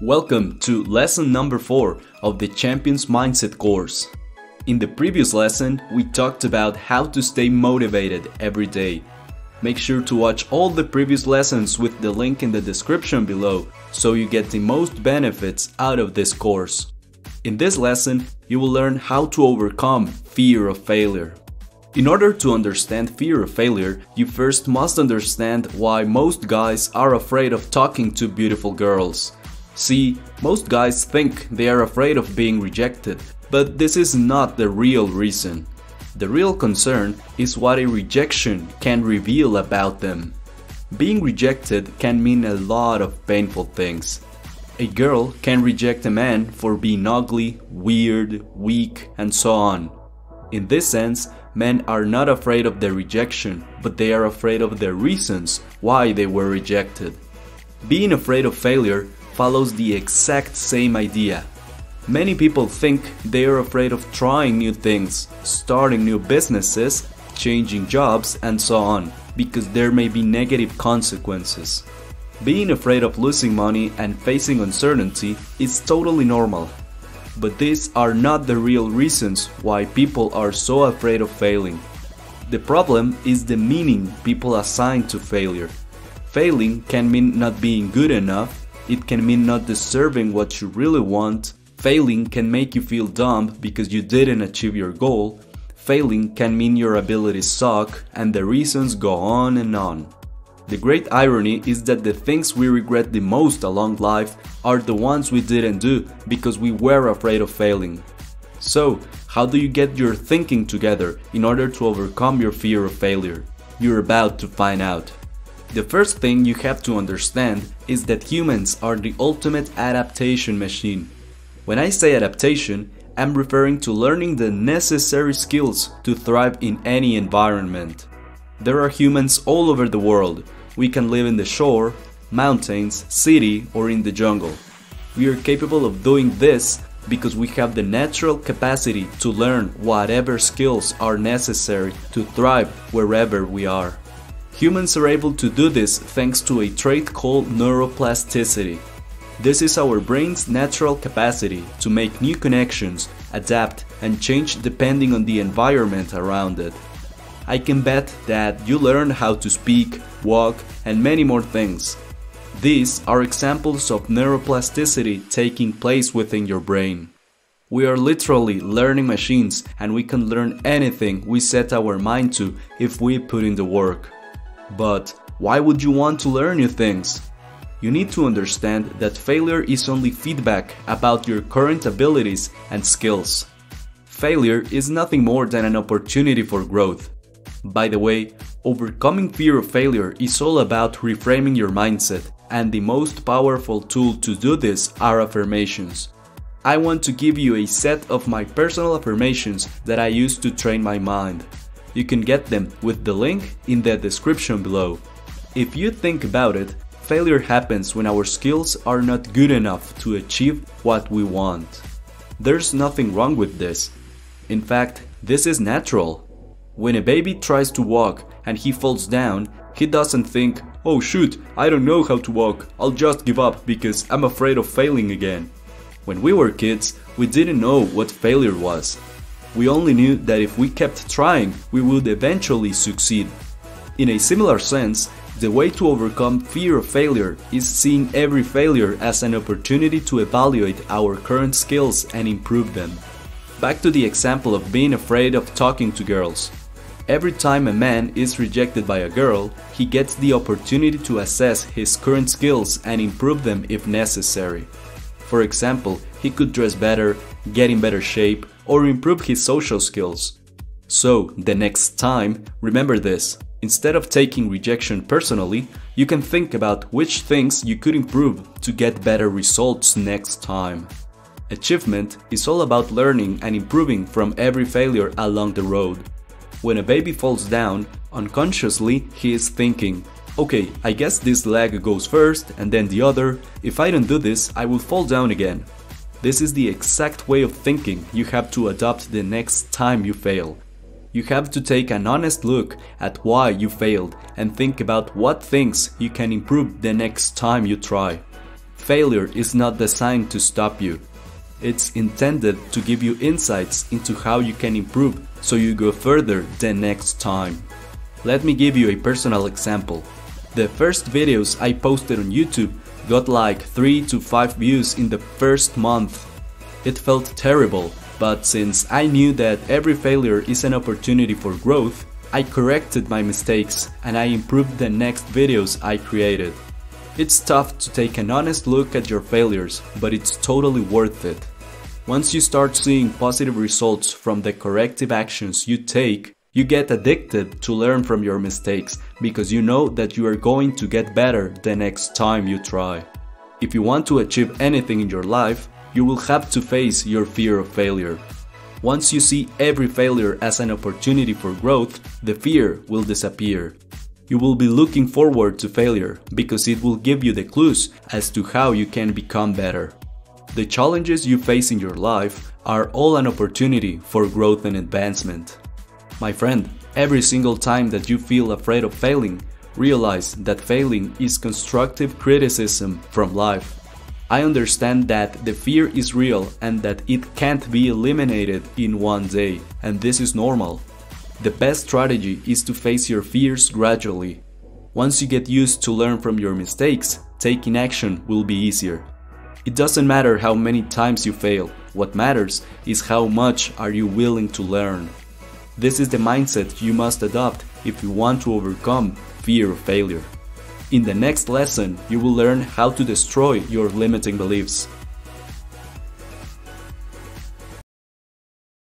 Welcome to lesson number 4 of the Champions Mindset course. In the previous lesson, we talked about how to stay motivated every day. Make sure to watch all the previous lessons with the link in the description below so you get the most benefits out of this course. In this lesson, you will learn how to overcome fear of failure. In order to understand fear of failure, you first must understand why most guys are afraid of talking to beautiful girls. See, most guys think they are afraid of being rejected, but this is not the real reason. The real concern is what a rejection can reveal about them. Being rejected can mean a lot of painful things. A girl can reject a man for being ugly, weird, weak, and so on. In this sense, men are not afraid of the rejection, but they are afraid of the reasons why they were rejected. Being afraid of failure follows the exact same idea. Many people think they are afraid of trying new things, starting new businesses, changing jobs, and so on, because there may be negative consequences. Being afraid of losing money and facing uncertainty is totally normal. But these are not the real reasons why people are so afraid of failing. The problem is the meaning people assign to failure. Failing can mean not being good enough. It can mean not deserving what you really want. Failing can make you feel dumb because you didn't achieve your goal. Failing can mean your abilities suck, and the reasons go on and on. The great irony is that the things we regret the most along life are the ones we didn't do because we were afraid of failing. So, how do you get your thinking together in order to overcome your fear of failure? You're about to find out. The first thing you have to understand is that humans are the ultimate adaptation machine. When I say adaptation, I'm referring to learning the necessary skills to thrive in any environment. There are humans all over the world. We can live in the shore, mountains, city, or in the jungle. We are capable of doing this because we have the natural capacity to learn whatever skills are necessary to thrive wherever we are. Humans are able to do this thanks to a trait called neuroplasticity. This is our brain's natural capacity to make new connections, adapt, and change depending on the environment around it. I can bet that you learned how to speak, walk, and many more things. These are examples of neuroplasticity taking place within your brain. We are literally learning machines, and we can learn anything we set our mind to if we put in the work. But why would you want to learn new things? You need to understand that failure is only feedback about your current abilities and skills. Failure is nothing more than an opportunity for growth. By the way, overcoming fear of failure is all about reframing your mindset, and the most powerful tool to do this are affirmations. I want to give you a set of my personal affirmations that I use to train my mind. You can get them with the link in the description below. If you think about it, failure happens when our skills are not good enough to achieve what we want. There's nothing wrong with this. In fact, this is natural. When a baby tries to walk and he falls down, he doesn't think, "Oh shoot, I don't know how to walk, I'll just give up because I'm afraid of failing again." When we were kids, we didn't know what failure was. We only knew that if we kept trying, we would eventually succeed. In a similar sense, the way to overcome fear of failure is seeing every failure as an opportunity to evaluate our current skills and improve them. Back to the example of being afraid of talking to girls. Every time a man is rejected by a girl, he gets the opportunity to assess his current skills and improve them if necessary. For example, he could dress better, get in better shape, or improve his social skills. So, the next time, remember this. Instead of taking rejection personally, you can think about which things you could improve to get better results next time. Achievement is all about learning and improving from every failure along the road. When a baby falls down, unconsciously he is thinking, "Okay, I guess this leg goes first and then the other. If I don't do this, I will fall down again." This is the exact way of thinking you have to adopt the next time you fail. You have to take an honest look at why you failed and think about what things you can improve the next time you try. Failure is not designed to stop you. It's intended to give you insights into how you can improve so you go further the next time. Let me give you a personal example. The first videos I posted on YouTube got like 3 to 5 views in the first month. It felt terrible, but since I knew that every failure is an opportunity for growth, I corrected my mistakes and I improved the next videos I created. It's tough to take an honest look at your failures, but it's totally worth it. Once you start seeing positive results from the corrective actions you take, you get addicted to learn from your mistakes because you know that you are going to get better the next time you try. If you want to achieve anything in your life, you will have to face your fear of failure. Once you see every failure as an opportunity for growth, the fear will disappear. You will be looking forward to failure because it will give you the clues as to how you can become better. The challenges you face in your life are all an opportunity for growth and advancement. My friend, every single time that you feel afraid of failing, realize that failing is constructive criticism from life. I understand that the fear is real and that it can't be eliminated in one day, and this is normal. The best strategy is to face your fears gradually. Once you get used to learn from your mistakes, taking action will be easier. It doesn't matter how many times you fail, what matters is how much are you willing to learn. This is the mindset you must adopt if you want to overcome fear of failure. In the next lesson, you will learn how to destroy your limiting beliefs.